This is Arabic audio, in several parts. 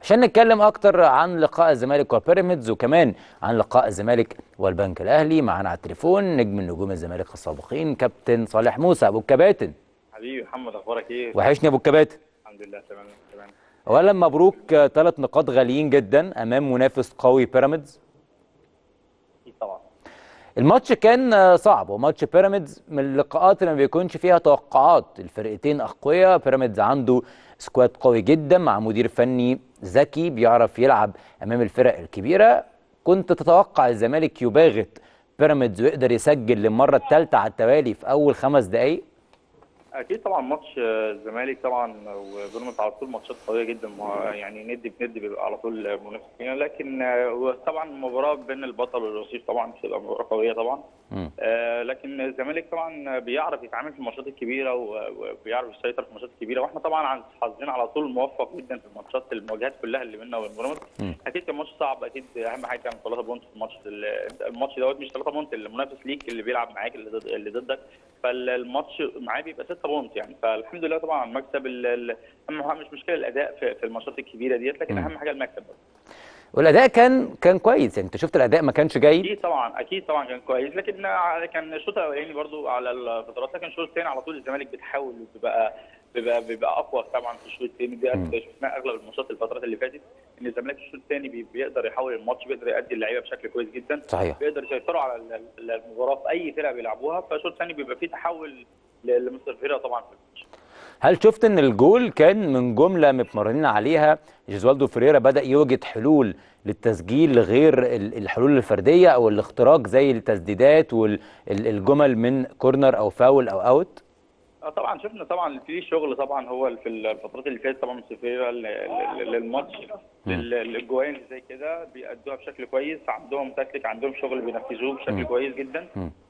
عشان نتكلم اكتر عن لقاء الزمالك وبيراميدز، وكمان عن لقاء الزمالك والبنك الاهلي، معانا على التليفون نجم من نجوم الزمالك السابقين كابتن صالح موسى. ابو الكباتن، حبيبي محمد، اخبارك ايه؟ وحشني ابو الكباتن. الحمد لله تمام تمام. اولا مبروك، 3 نقاط غاليين جدا امام منافس قوي بيراميدز. اكيد طبعا. الماتش كان صعب، وماتش بيراميدز من اللقاءات اللي ما بيكونش فيها توقعات. الفرقتين اقوياء، بيراميدز عنده سكواد قوي جدا مع مدير فني ذكي بيعرف يلعب امام الفرق الكبيره. كنت تتوقع الزمالك يباغت بيراميدز ويقدر يسجل للمره الثالثه على التوالي في اول 5 دقائق؟ اكيد طبعا ماتش الزمالك طبعا وبيراميدز على طول ماتشات قويه جدا، يعني ند بند بيبقى على طول منافس فينا، لكن طبعا المباراه بين البطل والوصيف طبعا بتبقى مباراه قويه طبعا. لكن الزمالك طبعا بيعرف يتعامل في الماتشات الكبيره وبيعرف يسيطر في الماتشات الكبيره، واحنا طبعا حظنا على طول موفق جدا في الماتشات المواجهات كلها اللي بيننا وبين بيراميدز. اكيد كان ماتش صعب، اكيد اهم حاجه كان 3 بونت في الماتش دوت، مش 3 بونت، المنافس ليك اللي بيلعب معاك اللي ضدك، فالماتش معاه بيبقى 6 بونت يعني، فالحمد لله طبعا المكسب. اهم حاجه مش مشكله الاداء في الماتشات الكبيره ديت، لكن اهم حاجه المكسب. والاداء كان كويس، يعني انت شفت الاداء ما كانش جيد. اكيد طبعا كان كويس، لكن كان الشوط الاولاني برضو على الفترات، لكن الشوط الثاني على طول الزمالك بتحاول بيبقى اقوى طبعا في الشوط الثاني ده. شفناه اغلب الماتشات الفترات اللي فاتت، ان الزمالك الشوط الثاني بيقدر يحول الماتش، بيقدر يؤدي اللعيبه بشكل كويس جدا. صحيح. بيقدر يسيطروا على المباراه في اي فرقه بيلعبوها، فالشوط الثاني بيبقى فيه تحول لمستر فيرا طبعا في الماتش. هل شفت ان الجول كان من جمله متمرنين عليها؟ جيزوالدو فيريرا بدأ يوجد حلول للتسجيل غير الحلول الفرديه او الاختراق زي التسديدات والجمل من كورنر او فاول او اوت. طبعا شفنا طبعا في شغل طبعا، هو في الفترات اللي فاتت طبعا مستر للماتش، للجوان زي كده بيأدوها بشكل كويس، عندهم تكتيك، عندهم شغل بينفذوه بشكل كويس جدا.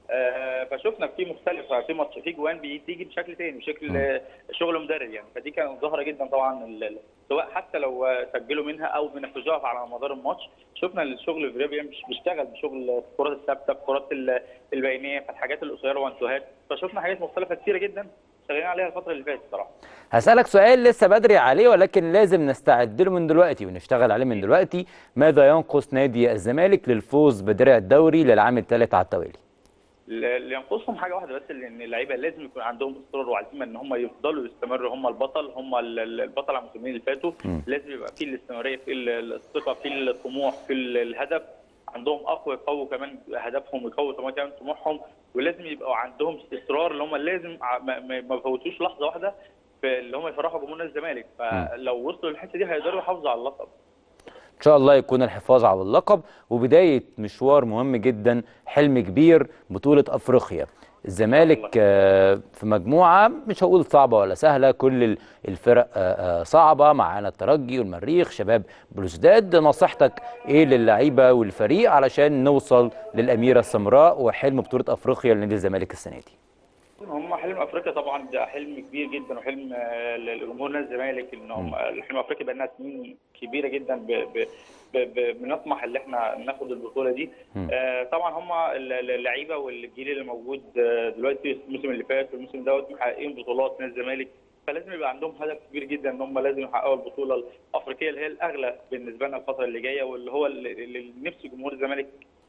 فشفنا في مختلفه في ماتش، في جوان بتيجي بشكل تاني، بشكل شغل مدرب يعني، فدي كانت ظاهره جدا طبعا. سواء حتى لو سجلوا منها او بينفذوها على مدار الماتش، شفنا الشغل فيريرا بيشتغل بشغل الكرات الثابته، الكرات البينيه، في الحاجات القصيره وانتوهات، فشفنا حاجات مختلفه كتيره جدا اشتغلنا عليها الفتره اللي فاتت صراحه. هسألك سؤال لسه بدري عليه، ولكن لازم نستعد له من دلوقتي ونشتغل عليه من دلوقتي. ماذا ينقص نادي الزمالك للفوز بدرع الدوري للعام الثالث على التوالي؟ اللي ينقصهم حاجه واحده بس، ان اللعيبه لازم يكون عندهم اصرار وعزيمه ان هم يفضلوا يستمروا، هم البطل، هم البطل على الموسمين اللي فاتوا. لازم يبقى في الاستمراريه، في الثقه، في الطموح، في الهدف، عندهم قوي كمان هدفهم، يقوي كمان طموحهم، ولازم يبقى عندهم اصرار اللي هم لازم ما يفوتوش لحظه واحده في اللي هم يفرحوا جمهور الزمالك، فلو وصلوا للحته دي هيقدروا يحافظوا على اللقب. ان شاء الله يكون الحفاظ على اللقب وبداية مشوار مهم جدا، حلم كبير، بطولة افريقيا. الزمالك في مجموعة مش هقول صعبة ولا سهلة، كل الفرق صعبة، معانا الترجي والمريخ شباب بلوزداد. نصيحتك ايه للعيبة والفريق علشان نوصل للأميرة السمراء وحلم بطولة افريقيا لنادي الزمالك السنة دي؟ هم حلم افريقيا طبعا، ده حلم كبير جدا، وحلم لجمهور نادي الزمالك، ان هم الحلم افريقيا بقى لنا سنين كبيره جدا بنطمح ان احنا ناخد البطوله دي. طبعا هم اللعيبه والجيل اللي موجود دلوقتي الموسم اللي فات والموسم دوت محققين بطولات نادي الزمالك، فلازم يبقى عندهم هدف كبير جدا ان هم لازم يحققوا البطوله الافريقيه اللي هي الاغلى بالنسبه لنا الفتره اللي جايه، واللي هو اللي نفسه جمهور الزمالك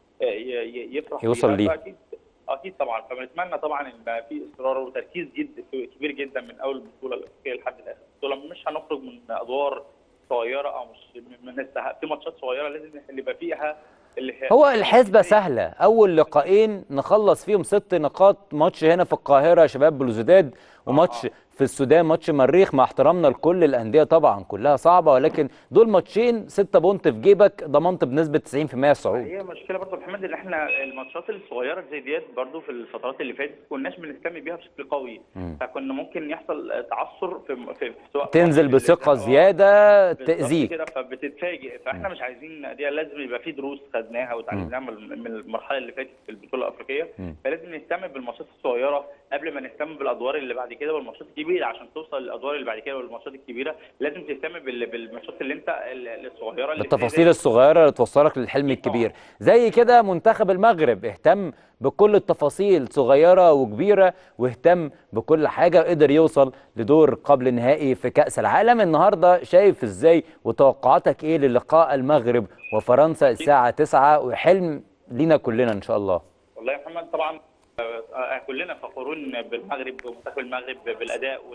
يفرح يوصل بيها. ليه. اكيد طبعا، فبنتمنى طبعا ان يبقى في اصرار وتركيز كبير جدا من اول البطوله الافريقيه لحد الاخر البطوله، مش هنخرج من ادوار صغيره او مش في ماتشات صغيره لازم اللي يبقى فيها هو الحسبة سهلة، أول لقاءين نخلص فيهم 6 نقاط، ماتش هنا في القاهرة شباب بلوزداد، وماتش في السودان ماتش مريخ، مع احترامنا لكل الأندية طبعا كلها صعبة، ولكن دول ماتشين 6 بونت في جيبك، ضمنت بنسبة 90% الصعود. هي مشكلة برضه يا محمد اللي احنا الماتشات الصغيرة زي ديت برضه في الفترات اللي فاتت كناش بنهتم بيها بشكل قوي، فكنا ممكن يحصل تعثر في سواء تنزل بثقة زيادة تأذيك كده فبتتفاجئ، فاحنا مش عايزين دي، لازم يبقى في دروس خدناها وتعلمناها من المرحلة اللي فاتت في البطولة الأفريقية، فلازم نهتم بالماتشات الصغيرة قبل ما نهتم بالأدوار اللي بعد كده والماتشات كبيره عشان توصل للادوار اللي بعد كده والماتشات الكبيره، لازم تهتم بالماتشات اللي انت الصغيره اللي التفاصيل الصغيره اللي توصلك للحلم الكبير. زي كده منتخب المغرب اهتم بكل التفاصيل صغيره وكبيره، واهتم بكل حاجه، قدر يوصل لدور قبل نهائي في كأس العالم. النهارده شايف ازاي وتوقعاتك ايه للقاء المغرب وفرنسا الساعه 9 وحلم لينا كلنا ان شاء الله؟ والله يا محمد طبعا كلنا فخورون بالمغرب ومنتخب المغرب بالاداء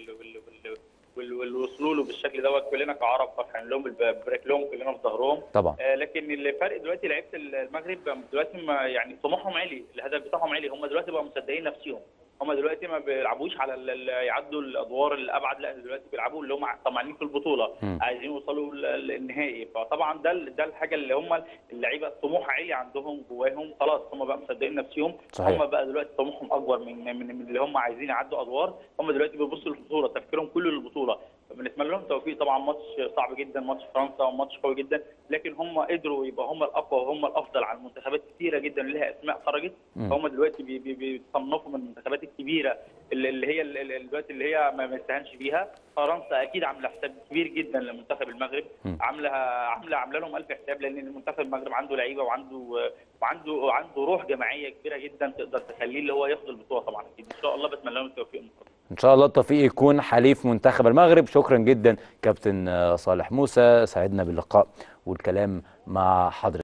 واللي وصلوا له بالشكل دوت. كلنا كعرب فرحانين لهم، بنبارك لهم كلنا في ظهرهم طبعا. لكن الفرق دلوقتي لعيبه المغرب دلوقتي يعني طموحهم عالي، الهدف بتاعهم عالي، هم دلوقتي بقوا مصدقين نفسهم، هم دلوقتي ما بيلعبوش على يعدوا الادوار الابعد، لا دلوقتي بيلعبوا اللي هم طمعانين في البطوله، عايزين يوصلوا للنهائي. فطبعا ده الحاجه اللي هم اللعيبه الطموح عالي عندهم جواهم، خلاص هم بقى مصدقين نفسهم. صحيح. هم بقى دلوقتي طموحهم اكبر من اللي هم عايزين يعدوا ادوار، هم دلوقتي بيبصوا للبطوله، تفكيرهم كله للبطوله. بنتمنى لهم توفيق. طبعا ماتش صعب جدا ماتش فرنسا، وماتش قوي جدا، لكن هم قدروا يبقى هم الاقوى وهم الافضل على المنتخبات كثيره جدا اللي لها اسماء خرجت. هم دلوقتي بيصنفوا من المنتخبات الكبيره اللي هي دلوقتي اللي هي ما يستهانش بيها. فرنسا اكيد عامله حساب كبير جدا لمنتخب المغرب، عامله لهم الف حساب، لان المنتخب المغرب عنده لعيبه وعنده روح جماعيه كبيره جدا تقدر تخليه اللي هو ياخد البطوله. طبعا اكيد ان شاء الله بتمنى لهم التوفيق. ان شاء الله التوفيق يكون حليف منتخب المغرب. شكرا جدا كابتن صالح موسى، سعدنا باللقاء والكلام مع حضرتك.